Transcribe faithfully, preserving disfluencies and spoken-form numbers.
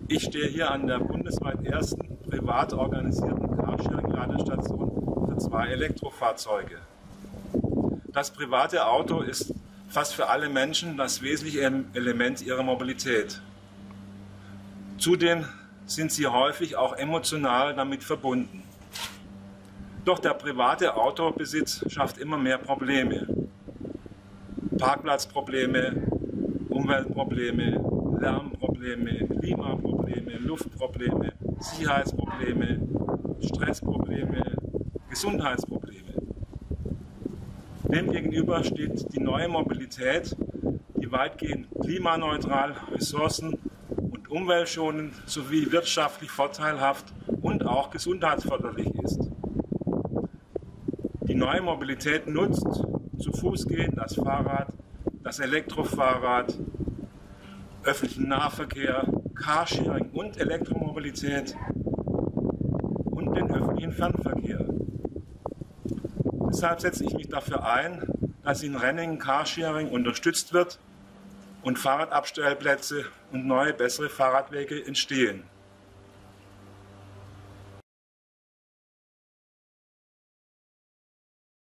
Ich stehe hier an der bundesweit ersten privat organisierten Carsharing-Ladestation für zwei Elektrofahrzeuge. Das private Auto ist fast für alle Menschen das wesentliche Element ihrer Mobilität. Zudem sind sie häufig auch emotional damit verbunden. Doch der private Autobesitz schafft immer mehr Probleme. Parkplatzprobleme, Umweltprobleme, Lärmprobleme, Klimaprobleme, Luftprobleme, Sicherheitsprobleme, Stressprobleme, Gesundheitsprobleme. Demgegenüber steht die neue Mobilität, die weitgehend klimaneutral, ressourcen- und umweltschonend sowie wirtschaftlich vorteilhaft und auch gesundheitsförderlich ist. Die neue Mobilität nutzt zu Fuß gehen, das Fahrrad, das Elektrofahrrad, öffentlichen Nahverkehr, Carsharing und Elektromobilität und den öffentlichen Fernverkehr. Deshalb setze ich mich dafür ein, dass in Renningen Carsharing unterstützt wird und Fahrradabstellplätze und neue, bessere Fahrradwege entstehen.